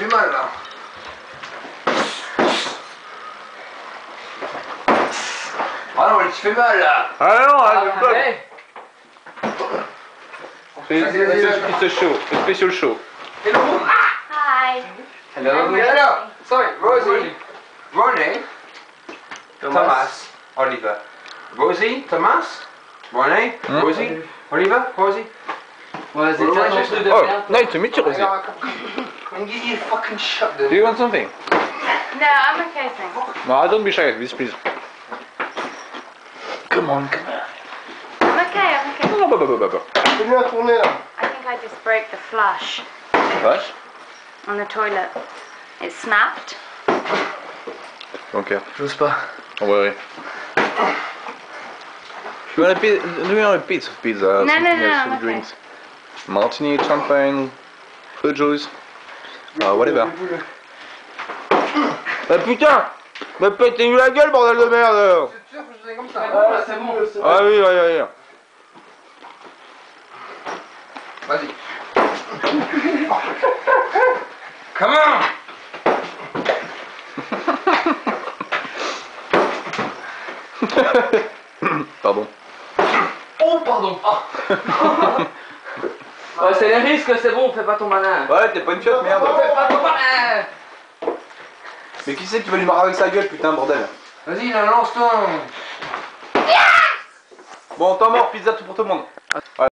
fait mal là. Ah non, mais tu fais mal là. Ah non, pas. Hey. It's a show, a special show. Hello. Hi. Hello. Hello. Sorry, Rosie. Ronnie. Thomas. Oliver. Rosie. Thomas. Ronnie. Rosie. Oliver. Rosie. Ouais, c'est ça ton truc de Oh, merde. nice to meet you, Rosie. Come give you fucking shut Do you want something? No, I'm okay, thanks. No, don't be shy like this, please. Come on, come on. I'm okay, I'm okay. Non, non, Fais-lui un tourner là. I think I just broke the flush Vache. on the toilet. It snapped. Don't care. J'ose pas. Don't worry. Do you want a piece of pizza? No, something no, else, I'm some okay. drinks? Martini, champagne, fruit juice, whatever. Bah putain! Mais pétez-lui la gueule, bordel de merde! C'est sûr que je faisais comme ça. Ah, c'est bon. Ah oui, oui. Vas-y. Come on. Pardon. Oh, pardon. Ouais, c'est les risques, c'est bon, fais pas ton malin. Ouais, t'es pas une fiotte, merde. Fais pas ton malin. Mais qui c'est qui va lui marrer avec sa gueule, putain, bordel? Vas-y, là, lance-toi. Bon, temps mort, pizza tout pour tout le monde.